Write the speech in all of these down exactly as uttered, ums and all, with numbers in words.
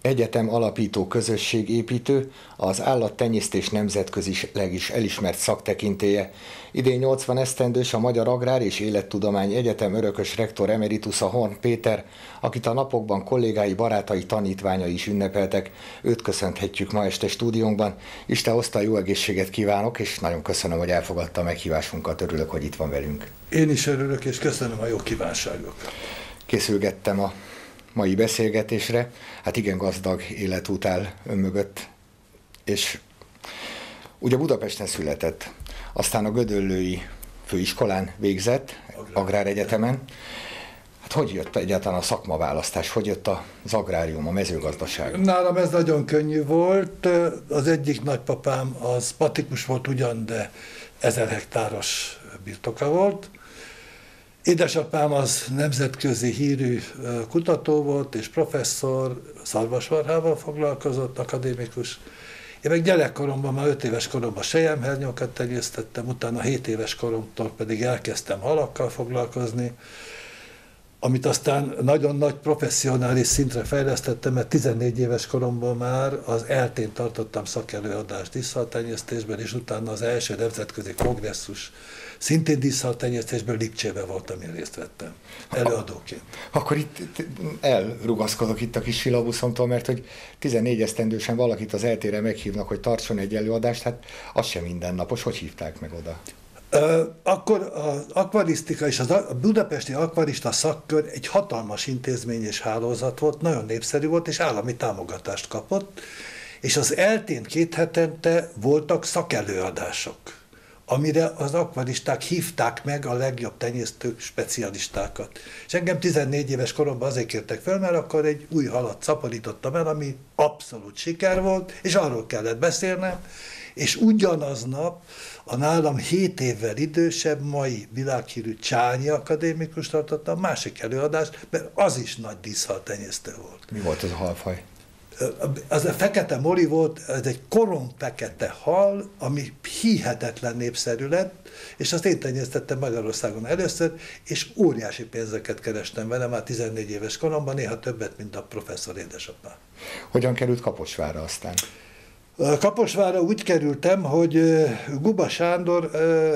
egyetem alapító közösségépítő, az állattenyésztés nemzetközileg is elismert szaktekintélye. Idén nyolcvan esztendős a Magyar Agrár és Élettudomány Egyetem örökös rektor emeritusza Horn Péter, akit a napokban kollégái, barátai, tanítványai is ünnepeltek. Őt köszönhetjük ma este stúdiónkban. Isten hozta, jó egészséget kívánok, és nagyon köszönöm, hogy elfogadta a meghívásunkat. Örülök, hogy itt van velünk. Én is örülök, és köszönöm a jó kívánságokat. Készülgettem a mai beszélgetésre, hát igen gazdag életút áll ön mögött, és ugye Budapesten született, aztán a Gödöllői Főiskolán végzett, Agráregyetemen. Hát hogy jött egyáltalán a szakmaválasztás, hogy jött az agrárium, a mezőgazdaság? Nálam ez nagyon könnyű volt, az egyik nagypapám az patikus volt ugyan, de ezer hektáros birtoka volt. Édesapám az nemzetközi hírű kutató volt és professzor, szarvasmarhával foglalkozott, akadémikus. Én meg gyerekkoromban, már öt éves koromban selyemhernyókat tenyésztettem, utána hét éves koromtól pedig elkezdtem halakkal foglalkozni, amit aztán nagyon nagy professzionális szintre fejlesztettem, mert tizennégy éves koromban már az eltén tartottam szakelőadást díszhaltenyésztésben, és utána az első nemzetközi kongresszus szintén díszhaltenyésztésben Lipcsében volt, amin részt vettem, előadóként. Akkor itt, itt elrugaszkodok itt a kis silabuszomtól, mert hogy tizennégy esztendősen valakit az eltére meghívnak, hogy tartson egy előadást, hát az sem mindennapos. Hogy hívták meg oda? Akkor az akvarisztika és a budapesti akvarista szakkör egy hatalmas intézmény és hálózat volt, nagyon népszerű volt, és állami támogatást kapott, és az eltén két hetente voltak szakelőadások, amire az akvaristák hívták meg a legjobb tenyésztők, specialistákat. És engem tizennégy éves koromban azért kértek fel, mert akkor egy új halat szaporítottam el, ami abszolút siker volt, és arról kellett beszélnem, és ugyanaznap a nálam hét évvel idősebb, mai világhírű Csányi akadémikus tartotta a másik előadást, mert az is nagy díszhaltenyésztő volt. Mi volt ez a halfaj? Az a fekete moli volt, ez egy korom fekete hal, ami hihetetlen népszerű lett, és azt én tenyésztettem Magyarországon először, és óriási pénzeket kerestem vele már tizennégy éves koromban, néha többet, mint a professzor édesapám. Hogyan került Kaposvárra aztán? Kaposvárra úgy kerültem, hogy Guba Sándor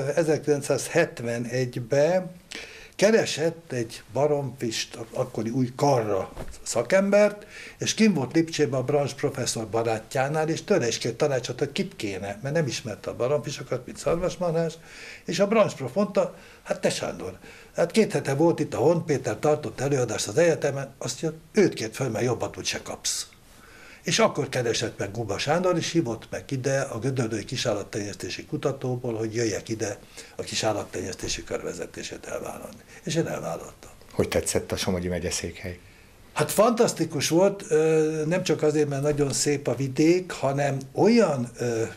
ezerkilencszázhetvenegyben keresett egy baromfist, akkori új karra szakembert, és kim volt Lipcsében a brancs professzor barátjánál, és tőle is kért tanácsot, hogy kit kéne, mert nem ismerte a baromfisokat, mint szarvasmarhás, és a brancs prof mondta, hát te Sándor, hát két hete volt itt a Horn Péter, tartott előadást az egyetemen, azt mondja, őt kért fel, mert jobbat úgyse kapsz. És akkor keresett meg Guba Sándor, és hívott meg ide a Gödöllői Kisállattenyésztési Kutatóból, hogy jöjjek ide a kisállattenyésztési körvezetését elvállalni. És én elvállaltam. Hogy tetszett a Somogyi megyeszékhely? Hát fantasztikus volt, nem csak azért, mert nagyon szép a vidék, hanem olyan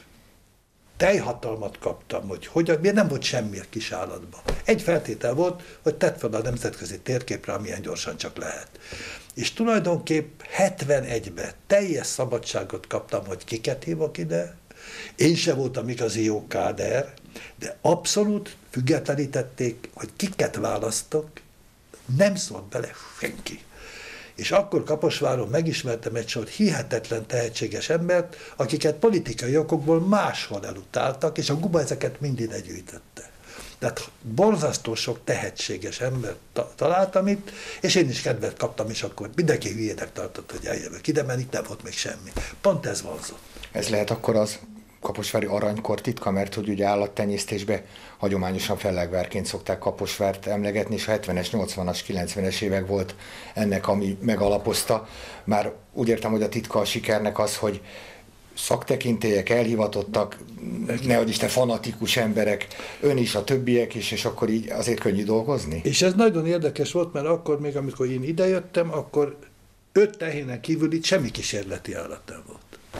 teljhatalmat kaptam, hogy hogyan, miért nem volt semmi a kisállatban. Egy feltétel volt, hogy tedd fel a nemzetközi térképre, amilyen gyorsan csak lehet. És tulajdonképp hetvenegyben teljes szabadságot kaptam, hogy kiket hívok ide. Én se voltam igazi jó káder, de abszolút függetlenítették, hogy kiket választok, nem szólt bele senki. És akkor Kaposváron megismertem egy sor hihetetlen tehetséges embert, akiket politikai okokból máshol elutáltak, és a Guba ezeket mind ide gyűjtötte. Tehát borzasztó sok tehetséges embert ta- találtam itt, és én is kedvet kaptam, és akkor mindenki hülyének tartott, hogy eljövök ide, mert itt nem volt még semmi. Pont ez vonzott. Ez lehet akkor az kaposvári aranykor titka, mert hogy ugye állattenyésztésben hagyományosan fellegvárként szokták Kaposvárt emlegetni, és a hetvenes, nyolcvanas, kilencvenes évek volt ennek, ami megalapozta. Már úgy értem, hogy a titka a sikernek az, hogy szaktekintélyek, elhivatottak, nehogy Isten fanatikus emberek, ön is, a többiek is, és akkor így azért könnyű dolgozni? És ez nagyon érdekes volt, mert akkor még, amikor én idejöttem, akkor öt tehénen kívül itt semmi kísérleti állat nem volt.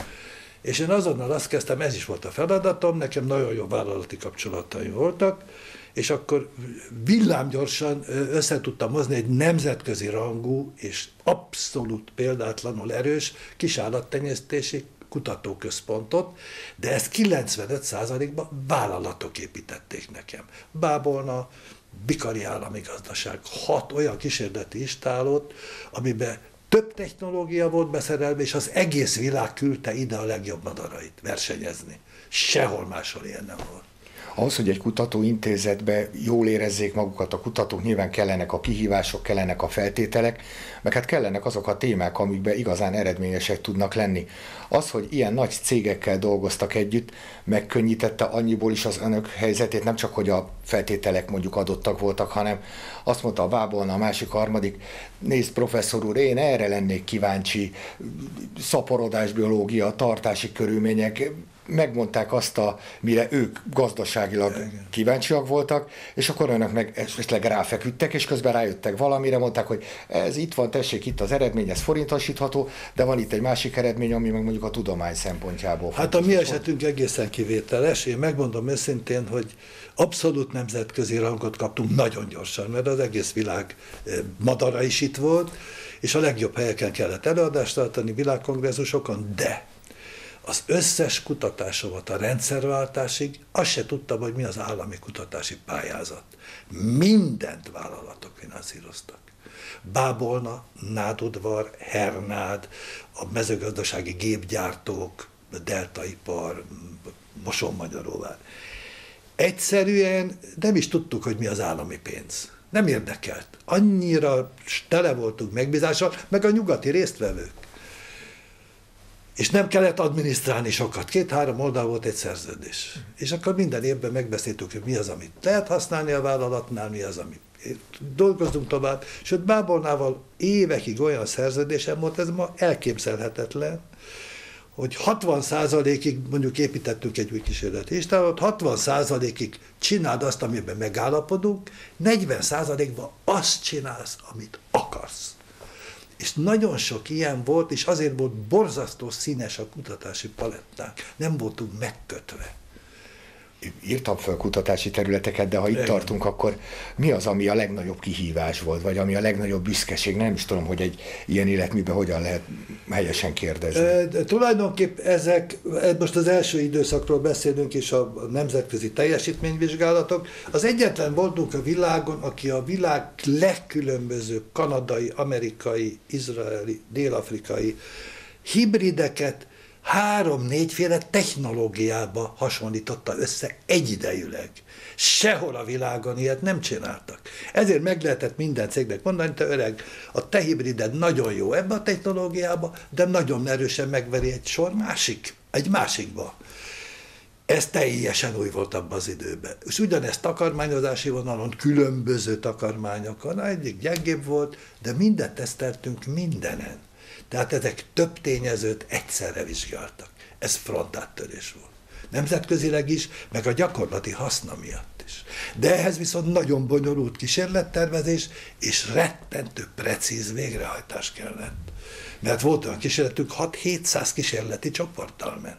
És én azonnal azt kezdtem, ez is volt a feladatom, nekem nagyon jó vállalati kapcsolataim voltak, és akkor villámgyorsan össze tudtam hozni egy nemzetközi rangú és abszolút példátlanul erős kisállattenyésztési kutatóközpontot, de ezt kilencvenöt százalékban vállalatok építették nekem. Bábolna, Bikari Állami Gazdaság, hat olyan kísérleti istálót, amiben több technológia volt beszerelve, és az egész világ küldte ide a legjobb madarait versenyezni. Sehol máshol ilyen nem volt. Ahhoz, hogy egy kutatóintézetbe jól érezzék magukat a kutatók, nyilván kellenek a kihívások, kellenek a feltételek, meg hát kellenek azok a témák, amikben igazán eredményesek tudnak lenni. Az, hogy ilyen nagy cégekkel dolgoztak együtt, megkönnyítette annyiból is az önök helyzetét, nem csak, hogy a feltételek mondjuk adottak voltak, hanem azt mondta a Bábolna, a másik harmadik, nézd professzor úr, én erre lennék kíváncsi, szaporodásbiológia, tartási körülmények, megmondták azt, a, mire ők gazdaságilag igen. kíváncsiak voltak, és akkor önök meg esetleg ráfeküdtek, és közben rájöttek valamire, mondták, hogy ez itt van, tessék, itt az eredmény, ez forintosítható, de van itt egy másik eredmény, ami meg mondjuk a tudomány szempontjából. Hát a mi esetünk egészen kivételes. Én megmondom őszintén, hogy abszolút nemzetközi rangot kaptunk nagyon gyorsan, mert az egész világ madara is itt volt, és a legjobb helyeken kellett előadást tartani, világkongresszusokon, de az összes kutatásomat a rendszerváltásig, azt se tudtam, hogy mi az állami kutatási pályázat. Mindent vállalatok finanszíroztak. Bábolna, Nádudvar, Hernád, a mezőgazdasági gépgyártók, Deltaipar, Mosonmagyaróvár. Egyszerűen nem is tudtuk, hogy mi az állami pénz. Nem érdekelt. Annyira tele voltunk megbízással, meg a nyugati résztvevők. És nem kellett adminisztrálni sokat. Két-három oldal volt egy szerződés. És akkor minden évben megbeszéltük, hogy mi az, amit lehet használni a vállalatnál, mi az, amit dolgozunk tovább. Sőt, Bábolnával évekig olyan szerződésem volt, ez ma elképzelhetetlen, hogy hatvan százalékig mondjuk építettünk egy új kísérleti istálót, hatvan százalékig csináld azt, amiben megállapodunk, negyven százalékban azt csinálsz, amit akarsz. És nagyon sok ilyen volt, és azért volt borzasztó színes a kutatási palettánk. Nem voltunk megkötve. Írtam fel kutatási területeket, de ha itt Igen. tartunk, akkor mi az, ami a legnagyobb kihívás volt, vagy ami a legnagyobb büszkeség? Nem is tudom, hogy egy ilyen életműben hogyan lehet helyesen kérdezni. E, tulajdonképp ezek, most az első időszakról beszélünk, és a nemzetközi teljesítményvizsgálatok. Az egyetlen voltunk a világon, aki a világ legkülönbözőbb kanadai, amerikai, izraeli, dél-afrikai hibrideket három-négyféle technológiába hasonlította össze egyidejűleg. Sehol a világon ilyet nem csináltak. Ezért meg lehetett minden cégnek mondani, te öreg, a te hibrided nagyon jó ebbe a technológiába, de nagyon erősen megveri egy sor másik, egy másikba. Ez teljesen új volt abban az időben. És ugyanezt takarmányozási vonalon, különböző takarmányokon, egyik gyengébb volt, de mindent teszteltünk mindenen. Tehát ezek több tényezőt egyszerre vizsgáltak. Ez frontáttörés volt. Nemzetközileg is, meg a gyakorlati haszna miatt is. De ehhez viszont nagyon bonyolult kísérlettervezés és rettentő precíz végrehajtás kellett. Mert volt olyan kísérletünk, hat-hétszáz kísérleti csoporttal ment.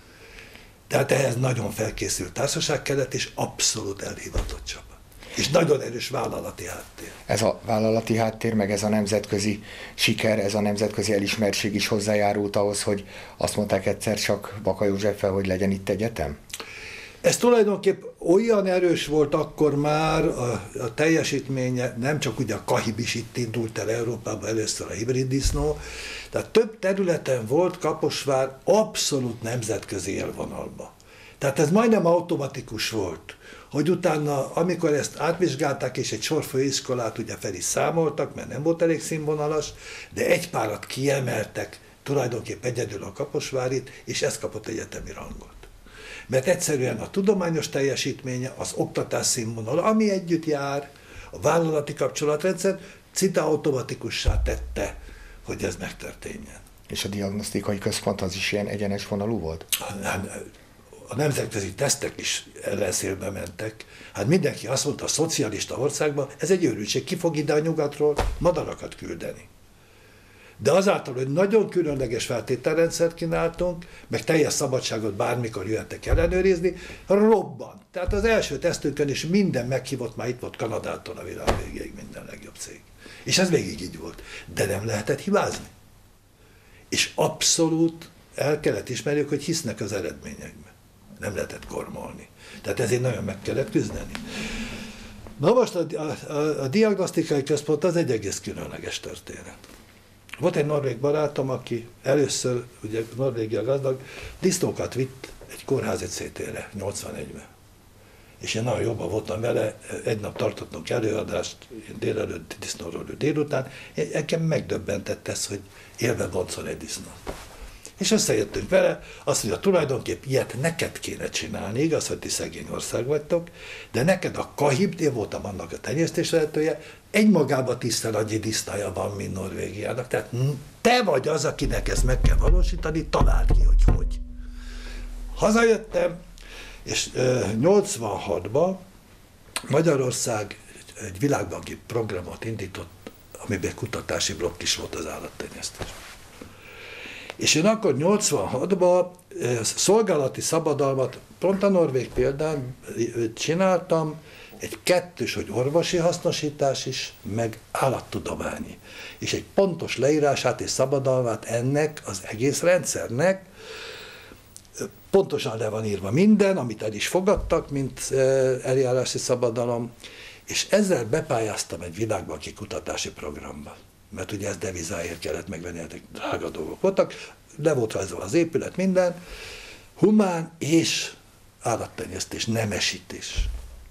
Tehát ehhez nagyon felkészült társaság kellett, és abszolút elhivatott csapat. És nagyon erős vállalati háttér. Ez a vállalati háttér, meg ez a nemzetközi siker, ez a nemzetközi elismertség is hozzájárult ahhoz, hogy azt mondták egyszer csak Baka Józseffel, hogy legyen itt egyetem? Ez tulajdonképp olyan erős volt akkor már a, a teljesítménye, nem csak ugye a Kahib is itt indult el Európában először a hibrid disznó, tehát több területen volt Kaposvár abszolút nemzetközi élvonalba. Tehát ez majdnem automatikus volt, hogy utána, amikor ezt átvizsgálták, és egy sor főiskolát ugye fel is számoltak, mert nem volt elég színvonalas, de egy párat kiemeltek, tulajdonképp egyedül a kaposvárit, és ez kapott egyetemi rangot. Mert egyszerűen a tudományos teljesítménye, az oktatás színvonala, ami együtt jár, a vállalati kapcsolatrendszer szinte automatikussá tette, hogy ez megtörténjen. És a diagnosztikai központ az is ilyen egyenes vonalú volt? A nemzetközi tesztek is ellenszélbe mentek. Hát mindenki azt mondta, a szocialista országban, ez egy őrültség, ki fog ide a nyugatról madarakat küldeni. De azáltal, hogy nagyon különleges feltételrendszert kínáltunk, meg teljes szabadságot bármikor jöhettek ellenőrizni, robban. Tehát az első tesztünkön is minden meghívott, már itt volt Kanadától a világ végéig minden legjobb cég. És ez végig így volt. De nem lehetett hibázni. És abszolút el kellett ismerjük, hogy hisznek az eredményekben. Nem lehetett kormolni. Tehát ezért nagyon meg kellett küzdeni. Na most a, a, a diagnosztikai központ az egy egész különleges történet. Volt egy norvég barátom, aki először, ugye Norvégia gazdag, disznókat vitt egy kórházi cé té-re, nyolcvanegyben. És én nagyon jobban voltam vele, egy nap tartottunk előadást, én délelőtt, disznóról ő délután, engem megdöbbentett ez, hogy élve boncol egy disznót. És összejöttünk vele, azt mondja, tulajdonképp ilyet neked kéne csinálni, igaz, hogy ti szegény ország vagytok, de neked a kahib, én voltam annak a tenyésztésvezetője, egymagában tisztel annyi disznaja van, mint Norvégiának. Tehát te vagy az, akinek ezt meg kell valósítani, találd ki, hogy hogy. Hazajöttem, és nyolcvanhatban Magyarország egy világbanki programot indított, amiben kutatási blokk is volt az állattenyésztésben. És én akkor nyolcvanhatban szolgálati szabadalmat, pont a norvég példán csináltam, egy kettős, hogy orvosi hasznosítás is, meg állattudományi. És egy pontos leírását és szabadalmát ennek az egész rendszernek, pontosan le van írva minden, amit el is fogadtak, mint eljárási szabadalom, és ezzel bepályáztam egy világbanki kutatási programba. Mert ugye ez devizáért kellett megvenni, ezek drága dolgok voltak, le volt rajzolva az épület, minden, humán és állattenyésztés, nemesítés.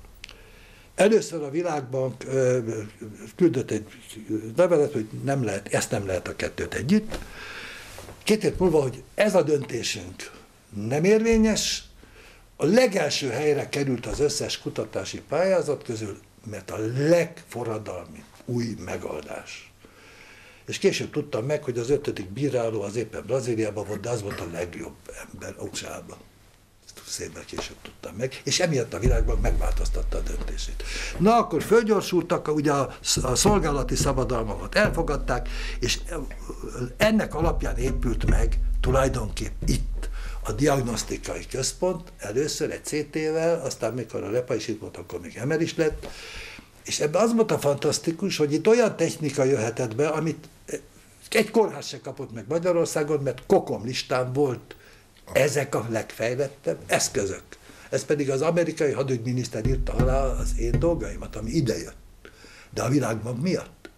Először a Világbank küldött egy levelet, hogy nem lehet, ezt nem lehet a kettőt együtt. Két év múlva, hogy ez a döntésünk nem érvényes, a legelső helyre került az összes kutatási pályázat közül, mert a legforradalmi új megoldás. És később tudtam meg, hogy az ötödik bíráló az éppen Brazíliában volt, de az volt a legjobb ember u es á-ban. Ezt évvel később tudtam meg, és emiatt a Világbank megváltoztatta a döntését. Na, akkor fölgyorsultak, ugye a, a szolgálati szabadalmakat elfogadták, és ennek alapján épült meg tulajdonképp itt a diagnosztikai központ, először egy cé té-vel, aztán mikor a Repa is itt volt, akkor még em er is lett, és ebben az volt a fantasztikus, hogy itt olyan technika jöhetett be, amit egy kórház se kapott meg Magyarországon, mert kokom listán volt ezek a legfejlettebb eszközök. Ez pedig az amerikai hadügyminiszter írta alá az én dolgaimat, ami idejött. De a Világbank miatt.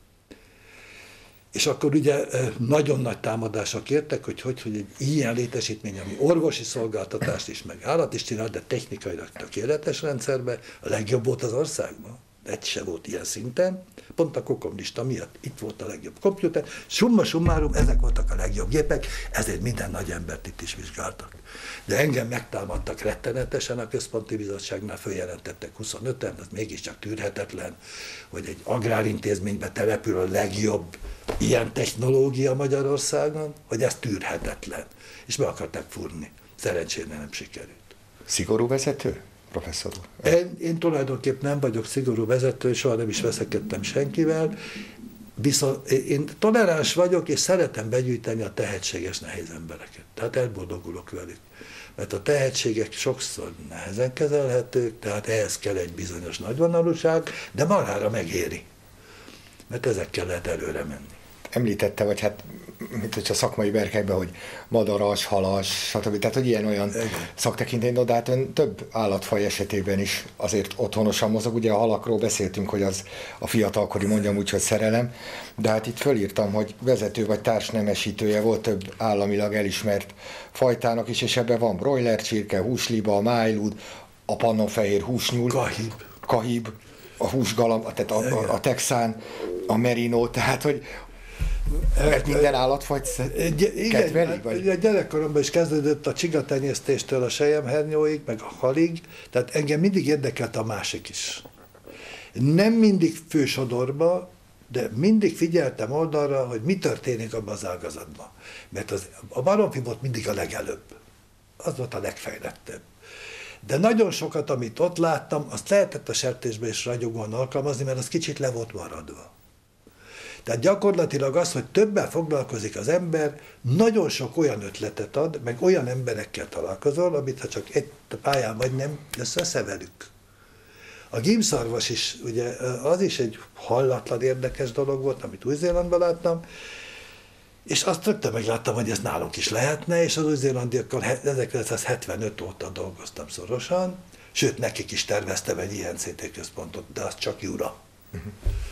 És akkor ugye nagyon nagy támadások értek, hogy hogy, hogy egy ilyen létesítmény, ami orvosi szolgáltatást is, meg állat is csinál, de technikailag tökéletes rendszerben, a legjobb volt az országban. Egy se volt ilyen szinten, pont a kokom lista miatt itt volt a legjobb komputer, summa summarum, ezek voltak a legjobb gépek, ezért minden nagy embert itt is vizsgáltak. De engem megtámadtak rettenetesen a központi bizottságnál, följelentettek huszonöten, az mégiscsak tűrhetetlen, hogy egy agrárintézménybe települ a legjobb ilyen technológia Magyarországon, hogy ez tűrhetetlen. És be akarták fúrni. Szerencsére nem sikerült. Szigorú vezető? Professzor úr. Én, én tulajdonképpen nem vagyok szigorú vezető, soha nem is veszekedtem senkivel, viszont én toleráns vagyok, és szeretem begyűjteni a tehetséges nehéz embereket. Tehát elboldogulok velük. Mert a tehetségek sokszor nehezen kezelhetők, tehát ehhez kell egy bizonyos nagyvonalúság, de magára megéri. Mert ezekkel lehet előre menni. Említette, vagy hát, mint hogyha szakmai berkekben, hogy madaras, halas, stb. Tehát, hogy ilyen-olyan szaktekintély, de hát ön több állatfaj esetében is azért otthonosan mozog. Ugye a halakról beszéltünk, hogy az a fiatalkori, mondjam úgy, hogy szerelem, de hát itt fölírtam, hogy vezető vagy társnemesítője volt több államilag elismert fajtának is, és ebben van broiler csirke, húsliba, májlúd, a pannonfehér húsnyúl, kahib, kahib a húsgalamb, tehát a, a, a texán, a merino, tehát, hogy mert minden állatfajt kedveli? Vagy? A gyerekkoromban is kezdődött a csigatenyésztéstől a selyemhernyóig, meg a halig, tehát engem mindig érdekelt a másik is. Nem mindig fősodorba, de mindig figyeltem oldalra, hogy mi történik abban az ágazatban. Mert az, a baromfi volt mindig a legelőbb. Az volt a legfejlettebb. De nagyon sokat, amit ott láttam, azt lehetett a sertésbe is ragyogóan alkalmazni, mert az kicsit le volt maradva. Tehát gyakorlatilag az, hogy többel foglalkozik az ember, nagyon sok olyan ötletet ad, meg olyan emberekkel találkozol, amit ha csak egy pályán vagy, nem jössz össze velük. A gímszarvas is, ugye az is egy hallatlan érdekes dolog volt, amit Új-Zélandban láttam, és azt rögtön megláttam, hogy ez nálunk is lehetne, és az új-zélandiakkal ezerkilencszázhetvenöt óta dolgoztam szorosan, sőt, nekik is terveztem egy ilyen cé té központot, de az csak Jura. Uh-huh.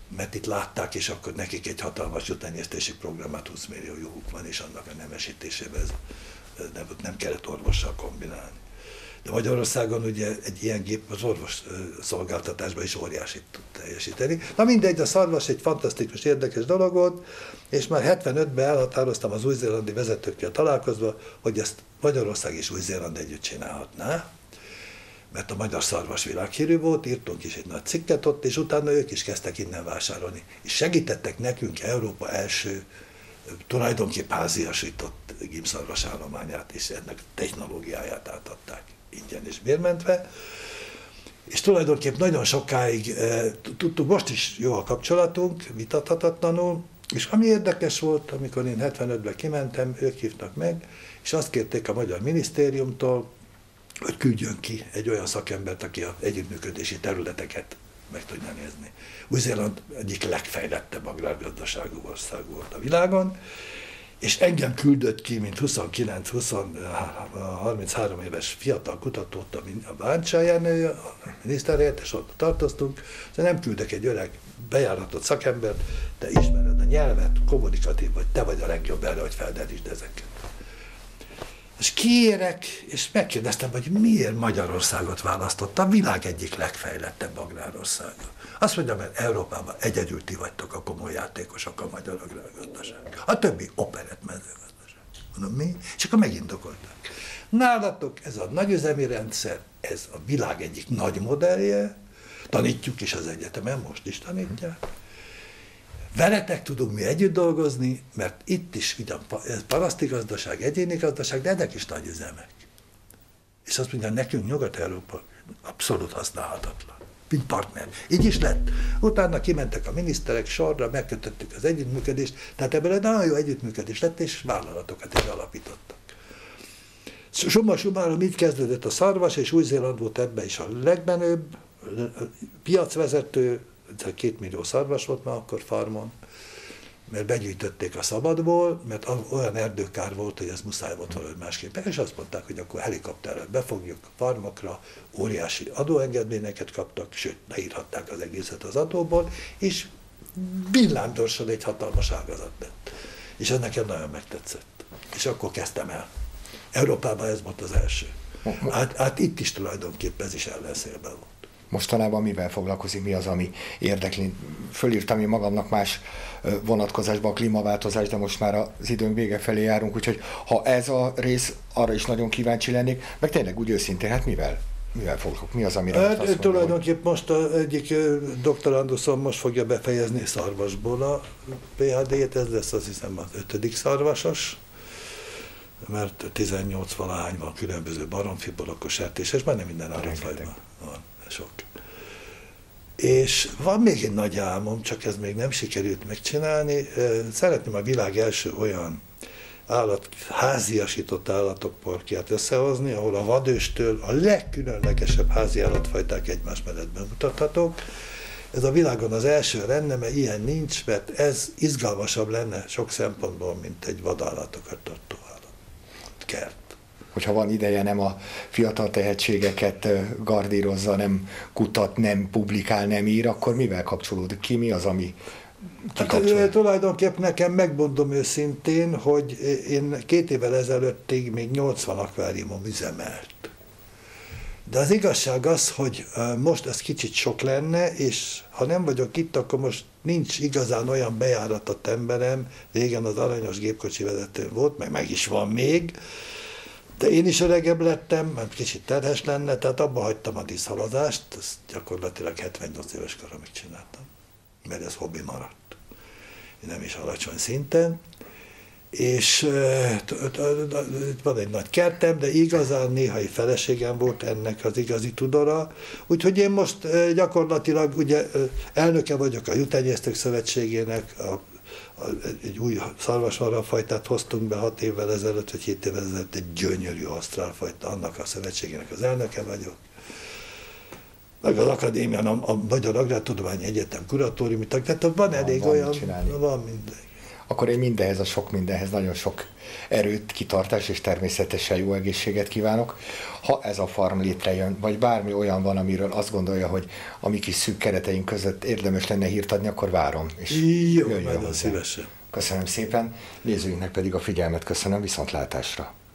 mert itt látták, és akkor nekik egy hatalmas juhtenyésztési programát, húsz millió juhuk van, és annak a nemesítésében ez nem, nem kellett orvossal kombinálni. De Magyarországon ugye egy ilyen gép az orvos szolgáltatásban is óriásit tud teljesíteni. Na mindegy, a szarvas egy fantasztikus, érdekes dolog volt, és már hetvenötben elhatároztam az új-zélandi vezetőkkel találkozva, hogy ezt Magyarország és Új-Zéland együtt csinálhatná, mert a magyar szarvas világhírű volt, írtunk is egy nagy cikket ott, és utána ők is kezdtek innen vásárolni. És segítettek nekünk Európa első tulajdonképp háziasított gímszarvas állományát, és ennek technológiáját átadták ingyen és bérmentve. És tulajdonképp nagyon sokáig e, tudtuk, most is jó a kapcsolatunk, vitathatatlanul, és ami érdekes volt, amikor én hetvenötben kimentem, ők hívtak meg, és azt kérték a magyar minisztériumtól, hogy küldjön ki egy olyan szakembert, aki az együttműködési területeket meg tudja nézni. Új-Zéland egyik legfejlettebb agrárgazdaságú ország volt a világon, és engem küldött ki, mint huszonkilenc harminchárom éves fiatal kutatót a Báncsa Jenő, a miniszterhelyettes, ott tartoztunk, de nem küldök egy öreg bejáratott szakembert, te ismered a nyelvet, kommunikatív vagy, te vagy a legjobb erre, hogy felderítsd ezeket. És kiérek, és megkérdeztem, hogy miért Magyarországot választotta, a világ egyik legfejlettebb agrárországa. Azt mondja, mert Európában egyedül ti vagytok a komoly játékosok a magyar agrárgazdaság. A többi operett mezőgazdaság. Mondom, mi? És akkor megindokolták. Nálatok ez a nagyüzemi rendszer, ez a világ egyik nagy modellje, tanítjuk is az egyetemen, most is tanítják. Veletek tudunk mi együtt dolgozni, mert itt is ugyan paraszti gazdaság, egyéni gazdaság, de ennek is nagy üzemek. És azt mondja, nekünk Nyugat-Európa abszolút használhatatlan, mint partner. Így is lett. Utána kimentek a miniszterek sorra, megkötöttük az együttműködést, tehát ebből egy nagyon jó együttműködés lett, és vállalatokat is alapítottak. Summa summarum így kezdődött a szarvas, és Új-Zéland volt ebben is a legmenőbb, piacvezető, két millió szarvas volt már akkor farmon, mert begyűjtötték a szabadból, mert olyan erdőkár volt, hogy ez muszáj volt valahogy másképp. És azt mondták, hogy akkor helikopterrel befogjuk a farmokra, óriási adóengedményeket kaptak, sőt, leírhatták az egészet az adóból, és villámgyorsan egy hatalmas ágazat lett. És ez nekem nagyon megtetszett. És akkor kezdtem el. Európában ez volt az első. Hát, hát itt is tulajdonképpen ez is ellenszélben volt. Mostanában mivel foglalkozik, mi az, ami érdekli? Fölírtam én magamnak más vonatkozásban a klímaváltozás, de most már az időnk vége felé járunk, úgyhogy ha ez a rész, arra is nagyon kíváncsi lennék, meg tényleg úgy őszintén, hát mivel? Mivel foglalkozunk? Mi az, amire hát, most tulajdonképp hogy... most a, egyik doktoranduszom most fogja befejezni szarvasból a PhD-t, ez lesz azt hiszem az ötödik szarvasos, mert tizennyolc valahány van különböző baromfiborokos sertéses, már nem minden állatfajban van. Sok. És van még egy nagy álmom, csak ez még nem sikerült megcsinálni. Szeretném a világ első olyan állat, háziasított állatok parkját összehozni, ahol a vadőstől a legkülönlegesebb házi állatfajták egymás mellett bemutathatók. Ez a világon az első lenne, mert ilyen nincs, mert ez izgalmasabb lenne sok szempontból, mint egy vadállatokat tartó állat. Kert. Hogyha van ideje, nem a fiatal tehetségeket gardírozza, nem kutat, nem publikál, nem ír, akkor mivel kapcsolódik ki? Mi az, ami kikapcsolódik? Hát, tulajdonképpen nekem megmondom őszintén, hogy én két évvel ezelőttig még nyolcvan akváriumom üzemelt. De az igazság az, hogy most ez kicsit sok lenne, és ha nem vagyok itt, akkor most nincs igazán olyan bejáratott emberem, régen az aranyos gépkocsi vezető volt, meg meg is van még, de én is öregebb lettem, mert kicsit terhes lenne, tehát abba hagytam a díszhalazást, ezt gyakorlatilag hetvennyolc éves koromig csináltam, mert ez hobbi maradt, nem is alacsony szinten. És van egy nagy kertem, de igazán néhai feleségem volt ennek az igazi tudora, úgyhogy én most gyakorlatilag ugye elnöke vagyok a Juhtenyésztők Szövetségének, a, a, egy új szarvasmarhafajtát hoztunk be hat évvel ezelőtt, vagy hét évvel ezelőtt, egy gyönyörű ausztrálfajta, annak a szövetségének az elnöke vagyok. Meg az akadémián, a, a Magyar Agrártudományi Egyetem kuratóriumi tag, tehát van elég van, olyan, van minden. akkor én mindenhez, a sok mindenhez nagyon sok erőt, kitartás és természetesen jó egészséget kívánok. Ha ez a farm létrejön, vagy bármi olyan van, amiről azt gondolja, hogy a mi kis szűk kereteink között érdemes lenne hírt adni, akkor várom. És jó, nagyon szívesen. Köszönöm szépen, nézőinknek pedig a figyelmet köszönöm, viszontlátásra.